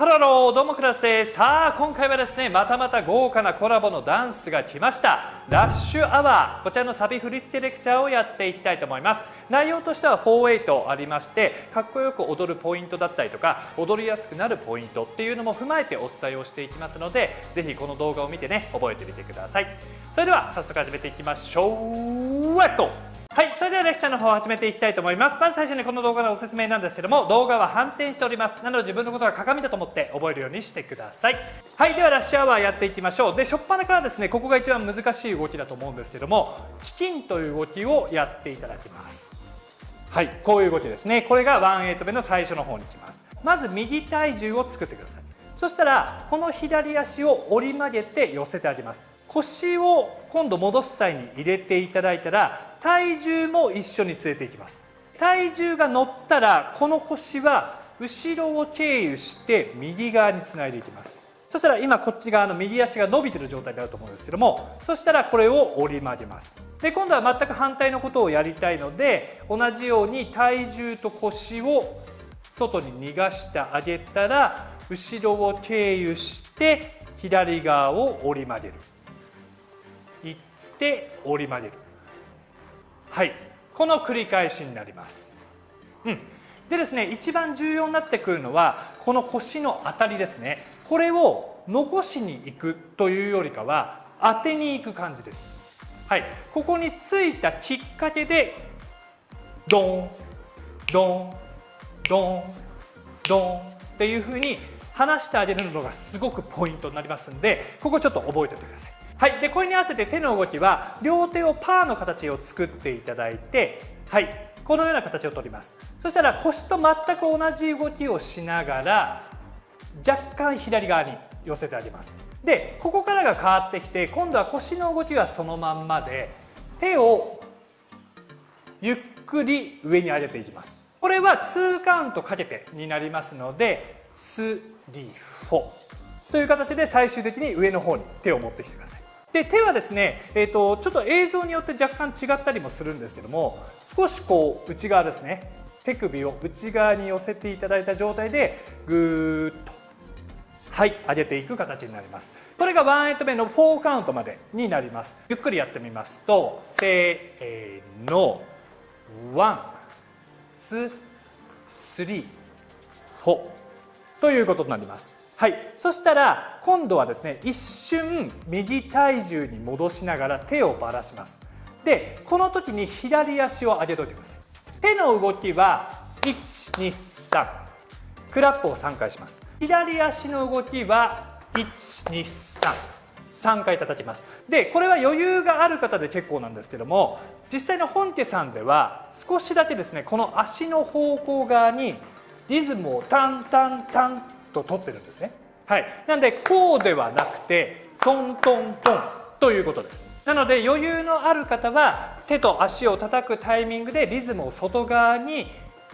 ハローハロー、どうもクラスです。さあ今回はですね、またまた豪華なコラボのダンスが来ました。ラッシュアワー、こちらのサビ振り付けレクチャーをやっていきたいと思います。内容としては48ありまして、かっこよく踊るポイントだったりとか、踊りやすくなるポイントっていうのも踏まえてお伝えをしていきますので、ぜひこの動画を見てね、覚えてみてください。それでは早速始めていきましょう。レッツゴー。はい、それではレクチャーの方を始めていきたいと思います。まず最初にこの動画のご説明なんですけども、動画は反転しております。なので自分のことが鏡だと思って覚えるようにしてください。はい、ではラッシュアワーやっていきましょう。で、初っ端からですね、ここが一番難しい動きだと思うんですけども、チキンという動きをやっていただきます。はい、こういう動きですね。これが18目の最初の方にきます。まず右体重を作ってください。そしたらこの左足を折り曲げて寄せてあげます。腰を今度戻す際に入れていただいたら体重も一緒に連れていきます。体重が乗ったらこの腰は後ろを経由して右側につないでいきます。そしたら今こっち側の右足が伸びている状態になると思うんですけども、そしたらこれを折り曲げます。で今度は全く反対のことをやりたいので、同じように体重と腰を外に逃がしてあげたら後ろを経由して左側を折り曲げる、行って折り曲げる。はい、この繰り返しになります。でですね、一番重要になってくるのはこの腰の当たりですね。これを残しに行くというよりかは当てに行く感じです。はい、ここについたきっかけでドンドンドンドンっていうふうに離してあげるのがすごくポイントになりますので、ここちょっと覚えておいてください。はい、でこれに合わせて手の動きは両手をパーの形を作っていただいて、はい、このような形をとります。そしたら腰と全く同じ動きをしながら若干左側に寄せてあげます。でここからが変わってきて、今度は腰の動きはそのまんまで手をゆっくり上に上げていきます。これは2カウントかけてになりますので3、4という形で最終的に上の方に手を持ってきてください。で手はですね、ちょっと映像によって若干違ったりもするんですけども、少しこう内側ですね、手首を内側に寄せていただいた状態でぐーっと、はい、上げていく形になります。これが18目の4カウントまでになります。ゆっくりやってみますと、せーの、1、2、3、4ということになります。はい、そしたら今度はですね、一瞬右体重に戻しながら手をばらします。でこの時に左足を上げておいてください。手の動きは1、2、3、クラップを3回します。左足の動きは1、2、3、3回叩きます。でこれは余裕がある方で結構なんですけども、実際の本家さんでは少しだけですね、この足の方向側にリズムをタンタンタンと取ってるんですね。はい、なのでこうではなくてトントントンということです。なので余裕のある方は手と足を叩くタイミングでリズムを外側に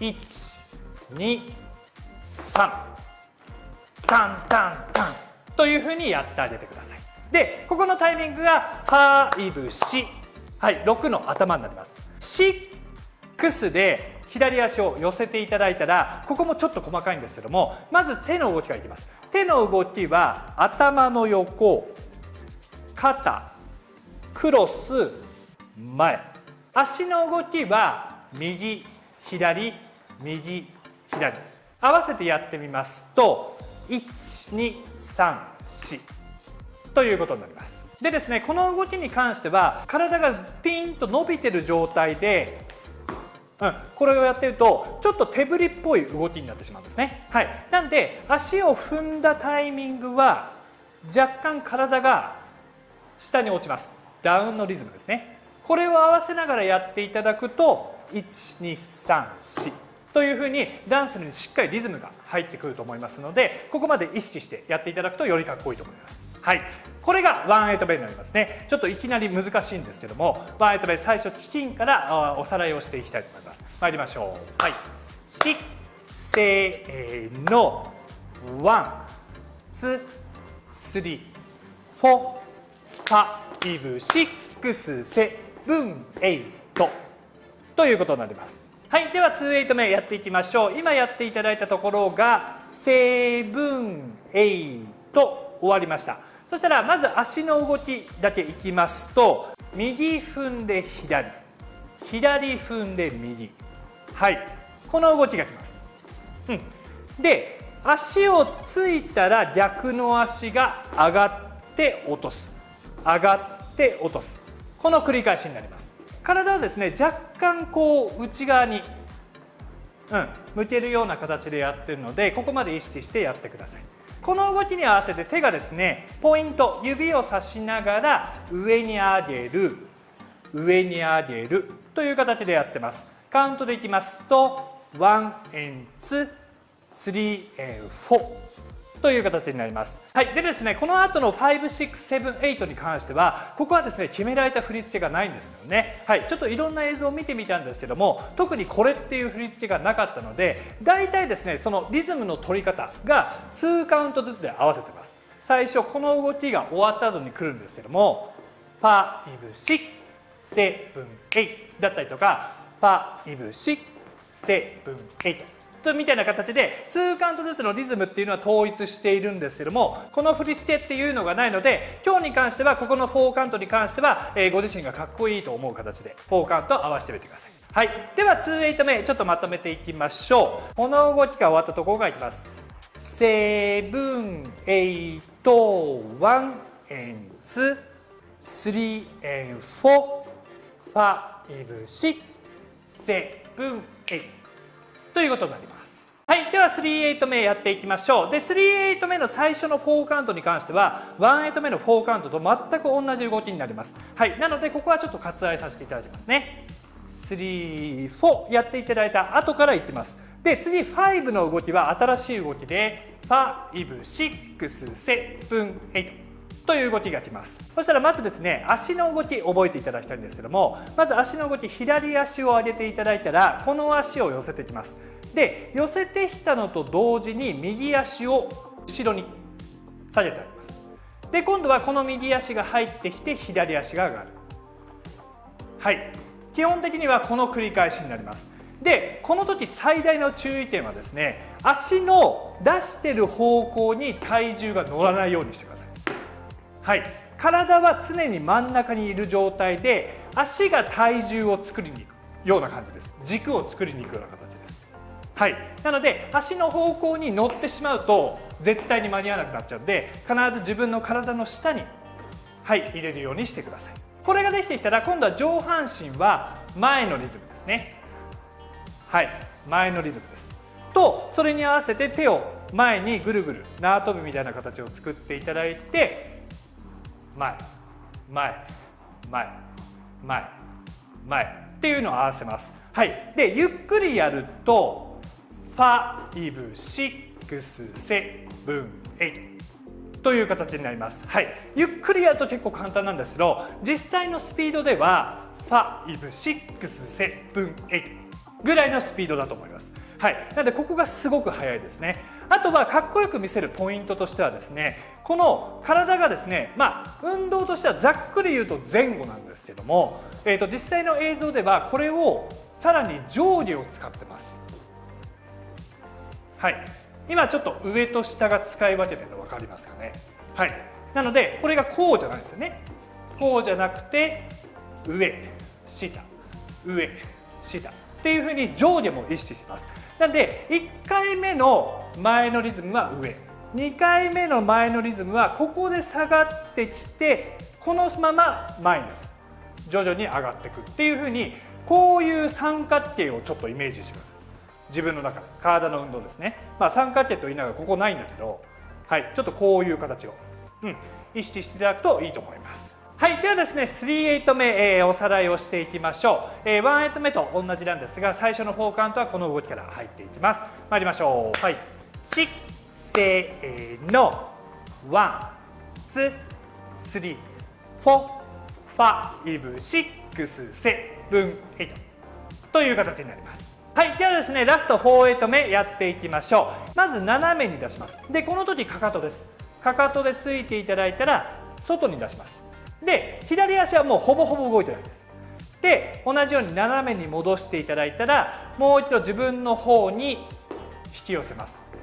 1、2、3、タンタンタンというふうにやってあげてください。でここのタイミングが5、4、はい、6の頭になります。6で左足を寄せていただいたら、ここもちょっと細かいんですけども、まず手の動きからいきます。手の動きは頭の横、肩、クロス、前。足の動きは右、左、右、左。合わせてやってみますと、1、2、3、4ということになります。でですね、この動きに関しては体がピンと伸びてる状態でこれをやってるとちょっと手振りっぽい動きになってしまうんですね。はい、なんで足を踏んだタイミングは若干体が下に落ちます。ダウンのリズムですね。これを合わせながらやっていただくと1、2、3、4というふうにダンスにしっかりリズムが入ってくると思いますので、ここまで意識してやっていただくとよりかっこいいと思います。はい、これが18目になりますね。ちょっといきなり難しいんですけども、18目最初チキンからおさらいをしていきたいと思います。参りましょう。はい、せーの、1、2、3、4、5、6、7、8ということになります。はい、では2、8目やっていきましょう。今やっていただいたところが 7、8終わりました。そしたらまず足の動きだけいきますと、右踏んで左、左踏んで右、はい、この動きがきます。で、足をついたら逆の足が上がって落とす、上がって落とす、この繰り返しになります。体はですね、若干こう内側に、向けるような形でやってるので、ここまで意識してやってください。この動きに合わせて手がですね、ポイント、指をさしながら上に上げる、上に上げるという形でやってます。カウントでいきますと、1 and 2、3 and 4という形になります。はい、でですね、この後の5、6、7、8に関しては、ここはですね、決められた振り付けがないんですよね。はい、ちょっといろんな映像を見てみたんですけども、特にこれっていう振り付けがなかったので、大体ですね、そのリズムの取り方が2カウントずつで合わせてます。最初、この動きが終わった後に来るんですけども、5、6、7、8だったりとか、5、6、7、8みたいな形で2カウントずつのリズムっていうのは統一しているんですけども、この振り付けっていうのがないので、今日に関してはここの4カウントに関しては、ご自身がかっこいいと思う形で4カウント合わせてみてください。はい、では2、8目ちょっとまとめていきましょう。この動きが終わったところがいきます。7、8、1 and 2、3 and 4、5、6、7、8ということになります。はい、では3、8目やっていきましょう。で、3、8目の最初の4カウントに関しては、1、8目の4カウントと全く同じ動きになります。はい、なのでここはちょっと割愛させていただきますね。3、4やっていただいた後からいきます。で、次5の動きは新しい動きで、5、6、7、8。という動きがきます。そしたらまずですね、足の動き覚えていただきたいんですけども、まず足の動き、左足を上げていただいたらこの足を寄せてきます。で、寄せてきたのと同時に右足を後ろに下げてあげます。で、今度はこの右足が入ってきて左足が上がる。はい、基本的にはこの繰り返しになります。で、この時最大の注意点はですね、足の出してる方向に体重が乗らないようにしてください。はい、体は常に真ん中にいる状態で、足が体重を作りに行くような感じです。軸を作りに行くような形です。はい、なので足の方向に乗ってしまうと絶対に間に合わなくなっちゃうので、必ず自分の体の下に、はい、入れるようにしてください。これができてきたら今度は上半身は前のリズムですね。はい、前のリズムです。と、それに合わせて手を前にぐるぐる縄跳びみたいな形を作っていただいて、前、前、前、前、前っていうのを合わせます。はい、でゆっくりやると5、6、7、8という形になります。はい、ゆっくりやると結構簡単なんですけど、実際のスピードでは5、6、7、8ぐらいのスピードだと思います。はい、なのでここがすごく速いですね。あとはかっこよく見せるポイントとしてはですね、この体がですね、運動としてはざっくり言うと前後なんですけども、実際の映像ではこれをさらに上下を使ってます。はい、今ちょっと上と下が使い分けてるの分かりますかね。はい、なのでこれがこうじゃないんですよね。こうじゃなくて上、下、上、下っていうふうに上下も意識します。なので1回目の前のリズムは上、2回目の前のリズムはここで下がってきて、このまま前です。徐々に上がっていくっていうふうに、こういう三角形をちょっとイメージしてください。自分の中で体の運動ですね。三角形と言いながらここないんだけど、はい、ちょっとこういう形を、意識していただくといいと思います。はい、ではですね、3、8目、おさらいをしていきましょう。1、8目と同じなんですが、最初の4カウントはこの動きから入っていきます。参りましょう。はい、6、せーの、1、2、3、4、5、6、7、8という形になります。はい、ではですね、ラスト4、8目やっていきましょう。まず斜めに出します。で、この時かかとです。かかとでついていただいたら外に出します。で、左足はもうほぼほぼ動いてないです。で、同じように斜めに戻していただいたら、もう一度自分の方に引き寄せます。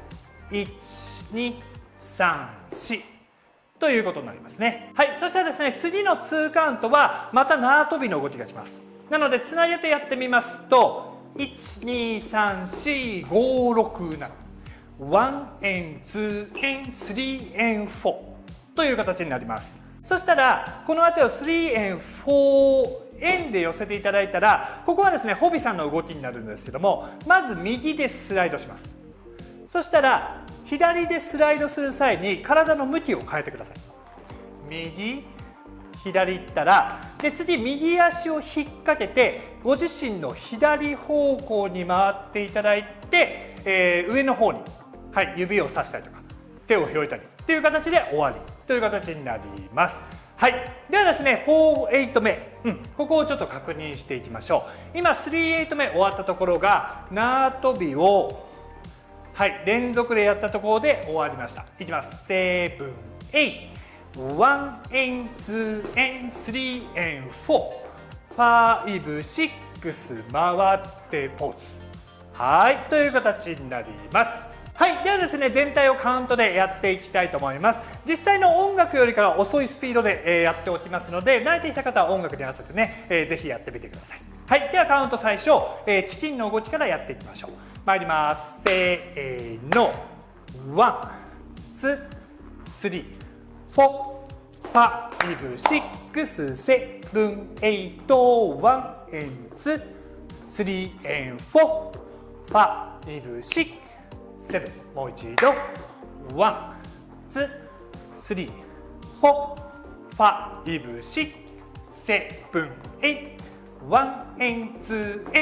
123ということになりますね。はい、そしたらですね、次の2カウントはまた縄跳びの動きがきます。なのでつなげてやってみますと、1234567 1 and 2 and 3 and 4という形になります。そしたらこの足を3 and 4円で寄せていただいたら、ここはですねホビさんの動きになるんですけども、まず右でスライドします。そしたら左でスライドする際に体の向きを変えてください。右左いったら、で次右足を引っ掛けてご自身の左方向に回っていただいて、上の方に、はい、指をさしたりとか手を広げたりっていう形で終わりという形になります。はい、ではですね4-8目、ここをちょっと確認していきましょう。今3-8目終わったところが縄跳びを、はい、連続でやったところで終わりました。いきます。7、8 1 and 2 and 3 and 4 5 6回ってポーズ。はい、という形になります。はい、ではですね全体をカウントでやっていきたいと思います。実際の音楽よりかは遅いスピードで、やっておきますので、慣れてきた方は音楽に合わせてね、ぜひやってみてください。はい、ではカウント最初、チキンの動きからやっていきましょう。参ります。せーの。1、2、3、4、5、6、7、8、1 and 2、3 and 4、5、6、7、もう一度。1、2、3、4、5、6、7、8、1 and 2 and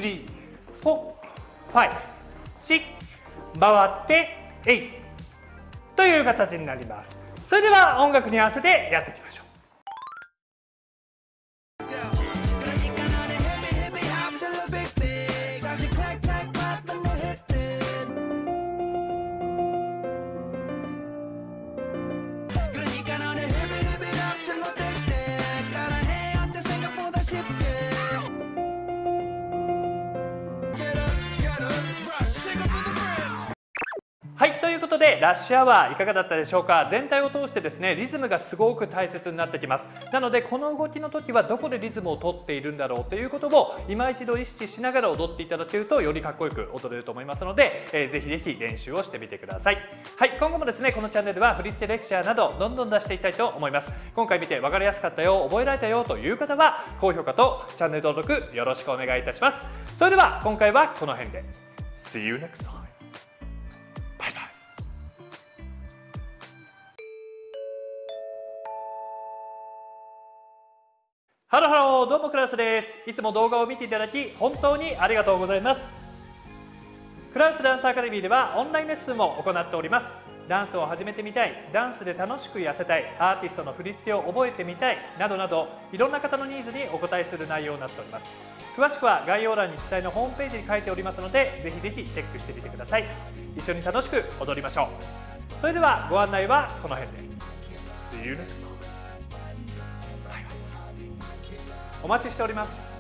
3、4、5、6回って8という形になります。それでは音楽に合わせてやっていきましょう。はい、ということでラッシュアワーいかがだったでしょうか。全体を通してですねリズムがすごく大切になってきます。なのでこの動きの時はどこでリズムをとっているんだろうということを今一度意識しながら踊っていただけるとよりかっこよく踊れると思いますので、ぜひぜひ練習をしてみてください。はい、今後もですねこのチャンネルでは振り付けレクチャーなどどんどん出していきたいと思います。今回見て分かりやすかったよ、覚えられたよという方は高評価とチャンネル登録よろしくお願いいたします。それでは今回はこの辺で See you next time。ハローハロー、どうもクラウスです。いつも動画を見ていただき本当にありがとうございます。クラウスダンスアカデミーではオンラインレッスンも行っております。ダンスを始めてみたい、ダンスで楽しく痩せたい、アーティストの振り付けを覚えてみたいなどなど、いろんな方のニーズにお答えする内容になっております。詳しくは概要欄に記載のホームページに書いておりますので、ぜひぜひチェックしてみてください。一緒に楽しく踊りましょう。それではご案内はこの辺で See you next time。お待ちしております。